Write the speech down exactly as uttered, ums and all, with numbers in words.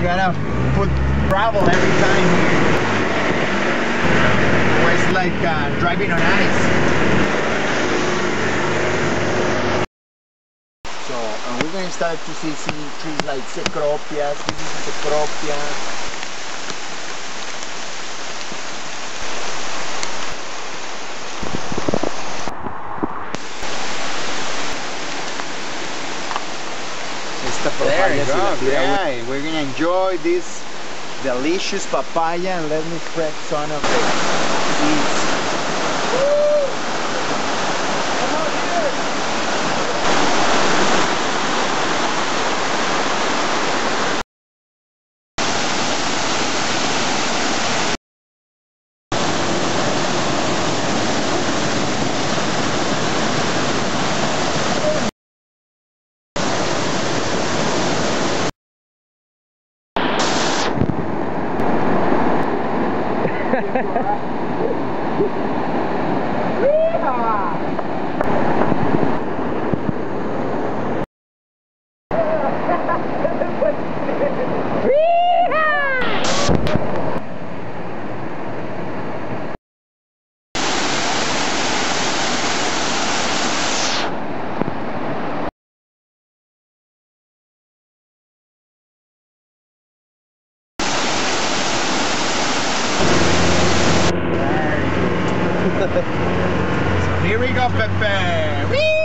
gotta put gravel every time. Or it's like uh, driving on ice. So uh, we're going to start to see, see trees like cecropias. This is cecropia. There you go, yeah. We're gonna enjoy this delicious papaya and let me spread some of the seeds. Come on here. So here we go, Pepe. Whee!